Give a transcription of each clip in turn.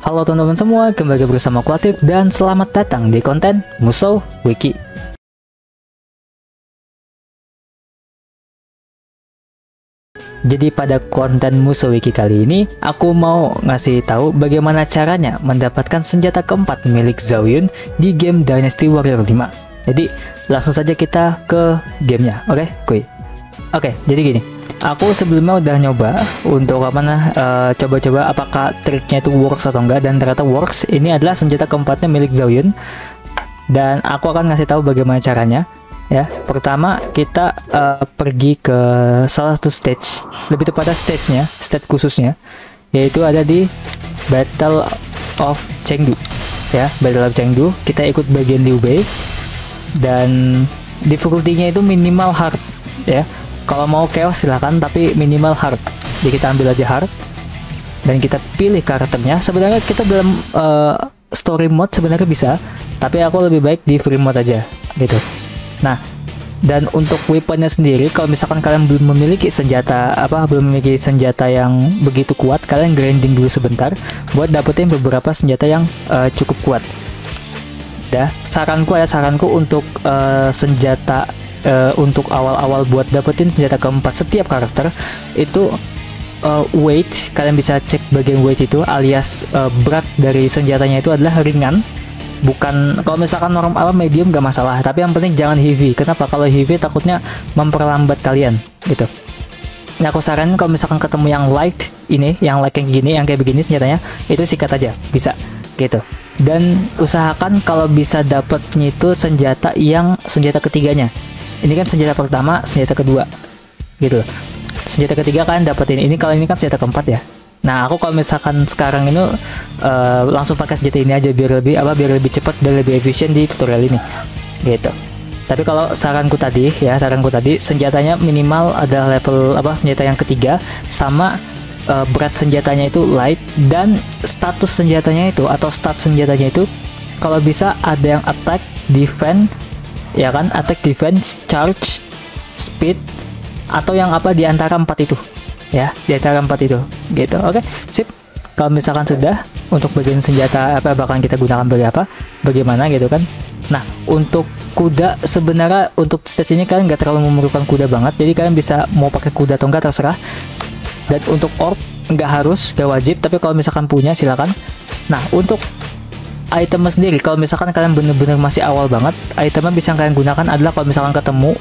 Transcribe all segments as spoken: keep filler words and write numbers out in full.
Halo teman-teman semua, kembali bersama Kuatif dan selamat datang di konten Musou Wiki. Jadi pada konten Musou Wiki kali ini, aku mau ngasih tahu bagaimana caranya mendapatkan senjata keempat milik Zhao Yun di game Dynasty Warrior lima. Jadi langsung saja kita ke gamenya, oke? Okay? Kuy. Oke, okay, jadi gini. Aku sebelumnya udah nyoba untuk apa nah uh, coba-coba apakah triknya itu works atau enggak, dan ternyata works. Ini adalah senjata keempatnya milik Zhao Yun, dan aku akan ngasih tahu bagaimana caranya. Ya, pertama kita uh, pergi ke salah satu stage, lebih tepatnya stage-nya, stage khususnya, yaitu ada di Battle of Chengdu. Ya, Battle of Chengdu. Kita ikut bagian Liu Bei, dan difficulty-nya itu minimal hard. Ya. Kalau mau chaos silahkan, tapi minimal hard. Jadi kita ambil aja hard dan kita pilih karakternya. Sebenarnya kita dalam uh, story mode sebenarnya bisa, tapi aku lebih baik di free mode aja gitu. Nah, dan untuk weaponnya sendiri, kalau misalkan kalian belum memiliki senjata apa belum memiliki senjata yang begitu kuat, kalian grinding dulu sebentar buat dapetin beberapa senjata yang uh, cukup kuat. Dah, saranku ya saranku untuk uh, senjata Uh, untuk awal-awal buat dapetin senjata keempat setiap karakter itu uh, weight, kalian bisa cek bagian weight itu, alias uh, berat dari senjatanya itu adalah ringan, bukan kalau misalkan normal apa medium gak masalah, tapi yang penting jangan heavy. Kenapa? Kalau heavy takutnya memperlambat kalian gitu. Nah, aku saranin kalau misalkan ketemu yang light ini, yang light kayak gini, yang kayak begini senjatanya, itu sikat aja bisa gitu. Dan usahakan kalau bisa dapetnya itu senjata yang senjata ketiganya. Ini kan senjata pertama, senjata kedua, gitu. Senjata ketiga kan dapetin ini, kalau ini kan senjata keempat ya. Nah, aku kalau misalkan sekarang ini uh, langsung pakai senjata ini aja biar lebih apa, biar lebih cepat dan lebih efisien di tutorial ini, gitu. Tapi kalau saranku tadi ya, saranku tadi senjatanya minimal ada level apa, senjata yang ketiga, sama uh, berat senjatanya itu light, dan status senjatanya itu atau stat senjatanya itu kalau bisa ada yang attack, defense, ya kan, attack, defense, charge, speed, atau yang apa di antara empat itu ya, di antara empat itu gitu. Oke, sip. Kalau misalkan sudah, untuk bagian senjata apa bakalan kita gunakan bagi apa, bagaimana gitu kan. Nah, untuk kuda sebenarnya untuk stage ini kalian nggak terlalu memerlukan kuda banget, jadi kalian bisa mau pakai kuda atau enggak terserah. Dan untuk orb nggak harus, nggak wajib, tapi kalau misalkan punya silakan. Nah, untuk item sendiri, kalau misalkan kalian bener-bener masih awal banget, itemnya bisa kalian gunakan adalah kalau misalkan ketemu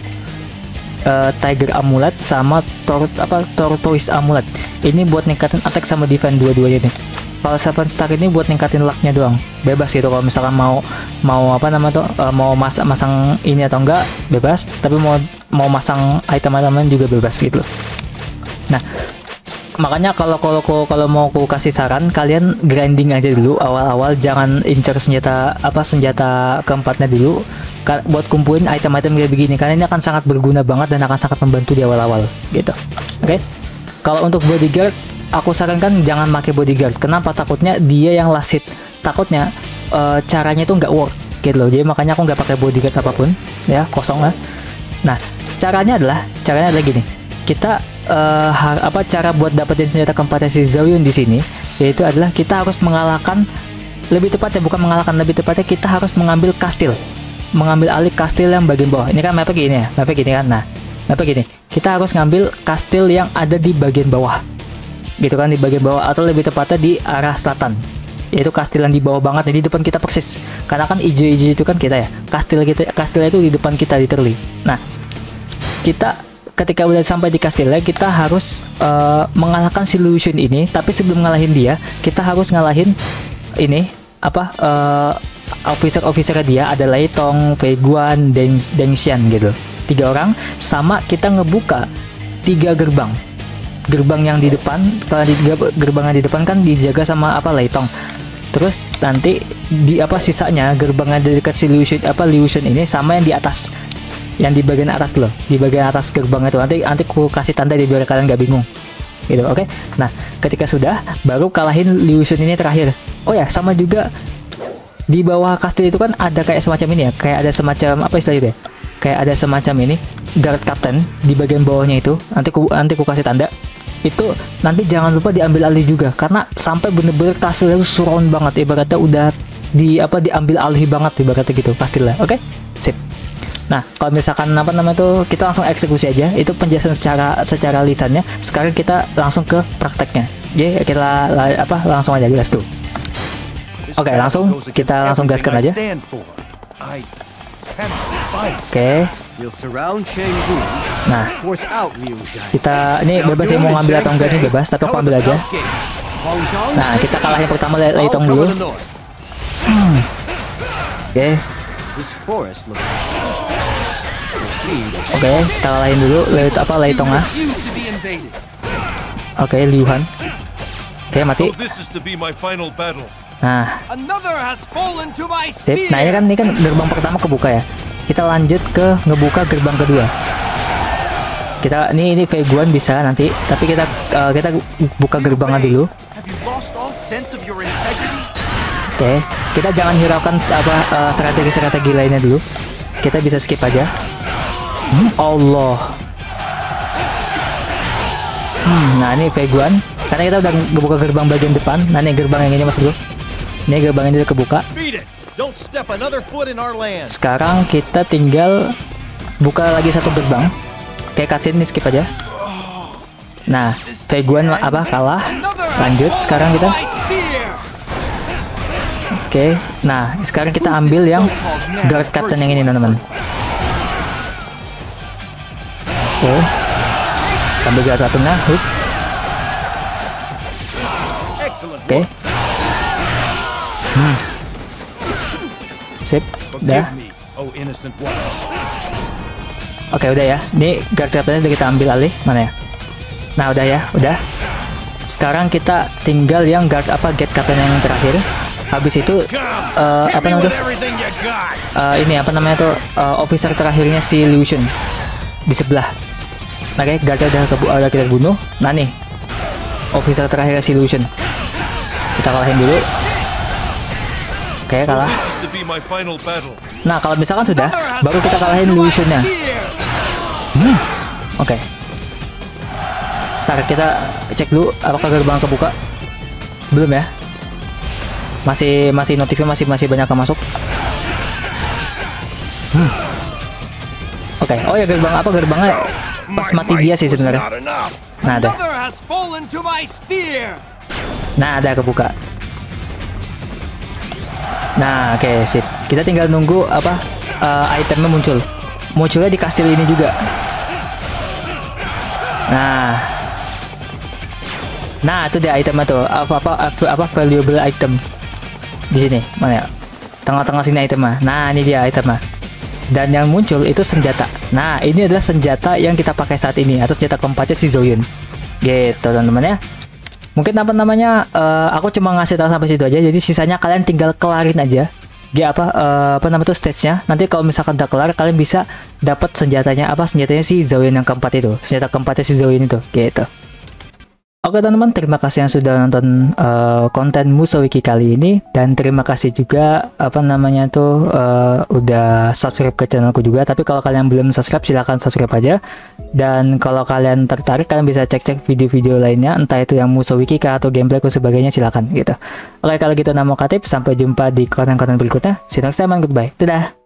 uh, Tiger Amulet sama tor apa Tortoise Amulet. Ini buat ningkatin attack sama defense dua-duanya nih. Kalau seven star ini buat ningkatin lucknya doang, bebas gitu. Kalau misalkan mau mau apa nama tuh uh, mau mas masang ini atau enggak, bebas. Tapi mau mau masang item-item juga bebas gitu. Nah, makanya kalau kalau kalau mau aku kasih saran, kalian grinding aja dulu awal-awal, jangan incer senjata apa senjata keempatnya dulu buat kumpulin item-item kayak begini, karena ini akan sangat berguna banget dan akan sangat membantu di awal-awal gitu. Oke, okay? Kalau untuk bodyguard, aku sarankan jangan pakai bodyguard. Kenapa? Takutnya dia yang last hit, takutnya uh, caranya itu nggak work gitu loh. Jadi makanya aku nggak pakai bodyguard apapun ya, kosong lah. Nah, caranya adalah caranya adalah gini. Kita uh, apa cara buat dapetin senjata keempatnya si Zhao Yun di sini, yaitu adalah kita harus mengalahkan, lebih tepatnya bukan mengalahkan, lebih tepatnya kita harus mengambil kastil, mengambil alih kastil yang bagian bawah. Ini kan mapnya gini ya, mapnya gini kan. Nah, mapnya gini, kita harus ngambil kastil yang ada di bagian bawah, gitu kan, di bagian bawah, atau lebih tepatnya di arah selatan, yaitu kastil yang di bawah banget, di depan kita persis. Karena kan ijo-ijo itu kan kita ya, kastil kita, kastilnya itu di depan kita literally. Nah, kita ketika udah sampai di kastilnya, kita harus uh, mengalahkan si Liu Xun ini. Tapi sebelum ngalahin dia, kita harus ngalahin ini apa uh, officer-officer dia, ada Lei Tong, Fei Guan, Deng, Deng Xian gitu, tiga orang. Sama kita ngebuka tiga gerbang, gerbang yang di depan. Kalau di gerbang yang di depan kan dijaga sama apa Lei Tong. Terus nanti di apa sisanya gerbang yang dekat si Liu Xun apa Liu Xun ini, sama yang di atas, yang di bagian atas loh, di bagian atas gerbang itu. Nanti nanti aku kasih tanda di biar kalian nggak bingung gitu. Oke, okay? Nah, ketika sudah, baru kalahin Liu Xun ini terakhir. Oh ya, sama juga di bawah kastil itu kan ada kayak semacam ini ya, kayak ada semacam apa istilahnya ya, kayak ada semacam ini guard captain di bagian bawahnya itu. Nanti ku nanti ku kasih tanda. itu nanti jangan lupa diambil alih juga, karena sampai bener-bener kastilnya itu surround banget, ibaratnya udah di apa diambil alih banget ibaratnya gitu pastilah. Oke, sip. Nah, kalau misalkan apa namanya tuh kita langsung eksekusi aja, itu penjelasan secara secara lisannya. Sekarang kita langsung ke prakteknya. Oke, kita la, apa langsung aja gas tuh. Oke, langsung kita langsung gaskan aja. Oke. Nah, kita ini bebas ya mau ngambil atau enggak nih, bebas, tapi aku ambil aja. Nah, kita kalahin pertama Lei Tong dulu. Hmm. Oke. Oke, kita kalahin dulu Lei apa Lei Tong ah. Oke, Liu Han. Oke, mati. Nah, sip. Nah, ini kan ini kan gerbang pertama kebuka ya. Kita lanjut ke ngebuka gerbang kedua. Kita ini ini Fei Guan bisa nanti, tapi kita uh, kita buka gerbangnya dulu. Oke, okay. Kita jangan hiraukan apa uh, strategi-strategi lainnya dulu. Kita bisa skip aja. Hmm, Allah. Hmm, nah ini Fei Guan. Karena kita udah ngebuka gerbang bagian depan. Nah ini gerbang yang ini mas dulu. Ini gerbang ini udah kebuka. Sekarang kita tinggal buka lagi satu gerbang. Kayak cutscene ini skip aja. Nah, Fei Guan apa kalah. Lanjut sekarang kita. Oke, nah sekarang kita ambil yang guard captain yang ini teman-teman. Oke, ambil guard captainnya. Oke. Hmm. Sip, udah. Oke, udah ya. Ini guard captainnya udah kita ambil alih, mana ya? Nah, udah ya, udah. Sekarang kita tinggal yang guard apa gate captain yang terakhir. Habis itu uh, apa namanya tuh? Uh, ini apa namanya tuh? Uh, officer terakhirnya si Liu Xun di sebelah. Nah, kayak guardnya udah, kebu udah kita bunuh. Nah nih, officer terakhirnya si Liu Xun. Kita kalahin dulu. Oke, kalah. Nah, kalau misalkan sudah, baru kita kalahin Liu Xun-nya. Hmm, oke. Okay. Ntar kita cek dulu apakah gerbang kebuka. Belum ya? Masih masih notifnya masih masih banyak yang masuk. Hmm. Oke. Okay. Oh ya gerbang apa gerbangnya pas mati dia sih sebenarnya. Nah ada. Nah ada kebuka. Nah oke okay, sip. Kita tinggal nunggu apa uh, itemnya muncul. Munculnya di kastil ini juga. Nah. Nah itu dia itemnya tuh apa apa apa valuable item. Di sini mana ya, tengah-tengah sini itemnya. Nah ini dia itemnya, dan yang muncul itu senjata. Nah ini adalah senjata yang kita pakai saat ini, atau senjata keempatnya si Zhou Yun gitu teman-teman ya. Mungkin apa namanya uh, aku cuma ngasih tahu sampai situ aja, jadi sisanya kalian tinggal kelarin aja ya apa uh, apa namanya tuh stage-nya. Nanti kalau misalkan udah kelar kalian bisa dapat senjatanya apa senjatanya si Zhou Yun yang keempat itu, senjata keempatnya si Zhou Yun itu gitu. Oke teman-teman, terima kasih yang sudah nonton uh, konten Musa Wiki kali ini, dan terima kasih juga apa namanya tuh uh, udah subscribe ke channelku juga. Tapi kalau kalian belum subscribe silahkan subscribe aja, dan kalau kalian tertarik kalian bisa cek-cek video-video lainnya, entah itu yang Musa Wiki atau gameplay dan sebagainya, silahkan gitu. Oke kalau gitu nama Katip, sampai jumpa di konten-konten berikutnya. See you next time and goodbye. Dadah.